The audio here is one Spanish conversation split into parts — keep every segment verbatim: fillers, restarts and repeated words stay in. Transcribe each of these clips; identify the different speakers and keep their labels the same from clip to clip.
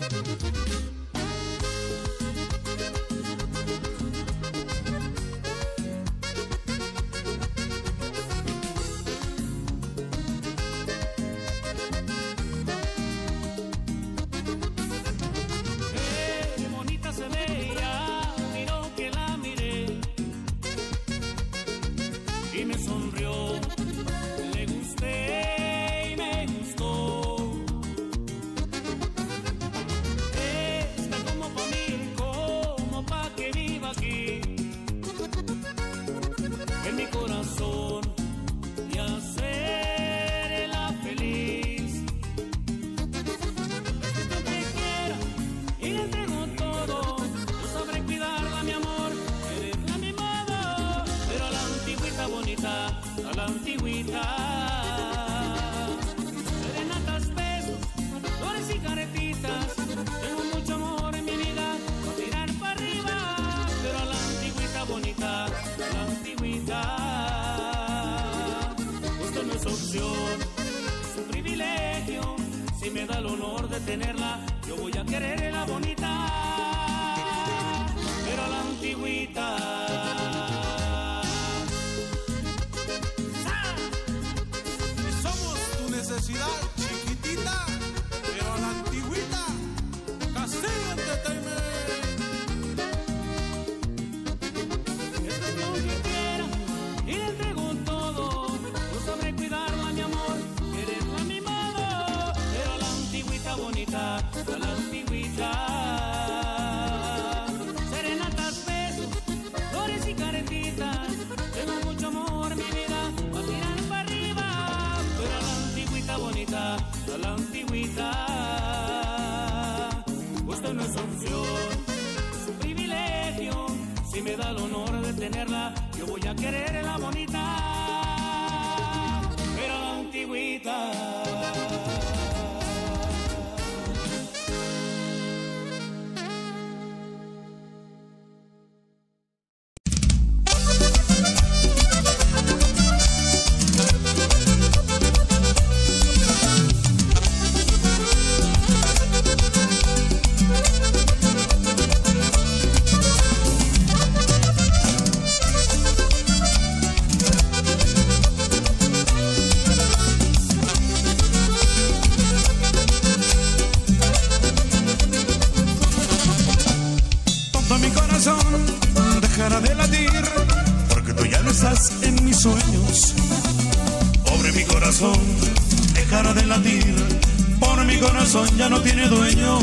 Speaker 1: Ya no tiene dueño.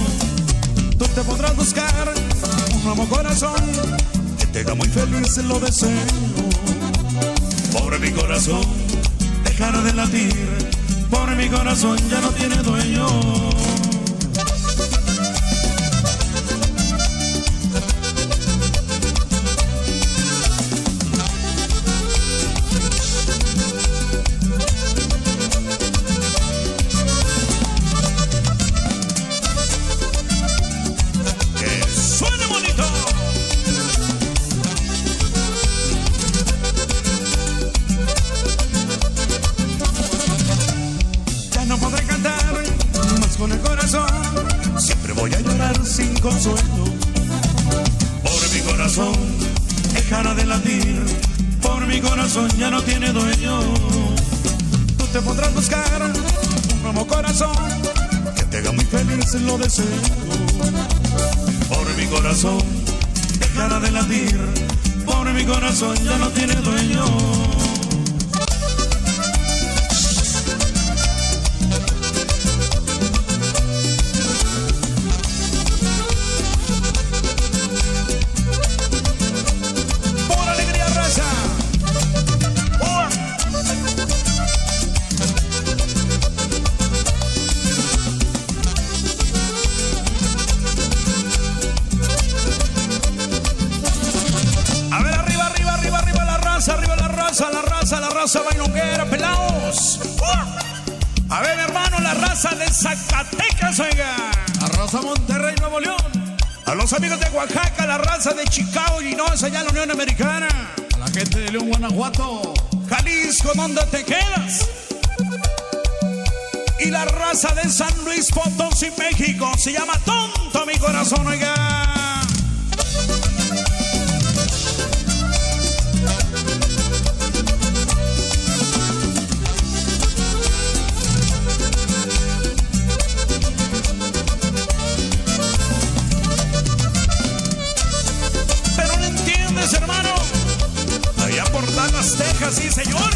Speaker 1: Tú te podrás buscar un nuevo corazón que te haga muy feliz, lo deseo. Pobre mi corazón, dejará de latir. Pobre mi corazón, ya no tiene dueño. Consuelo. Pobre mi corazón, dejará de latir. Pobre mi corazón, ya no tiene dueño. Tú te podrás buscar un nuevo corazón que te haga muy feliz, lo deseo. Pobre mi corazón, dejará de latir. Pobre mi corazón, ya no tiene dueño. Bailonguera, pelados. Uh. A ver, hermano, la raza de Zacatecas, oiga. La raza Monterrey, Nuevo León. A los amigos de Oaxaca, la raza de Chicago, Illinois, allá en la Unión Americana. A la gente de León, Guanajuato. Jalisco, ¿dónde te quedas? Y la raza de San Luis Potosí, México. Se llama corazón, oiga.
Speaker 2: Pero no entiendes, hermano.
Speaker 1: Allá por Dallas, Texas, sí, señor.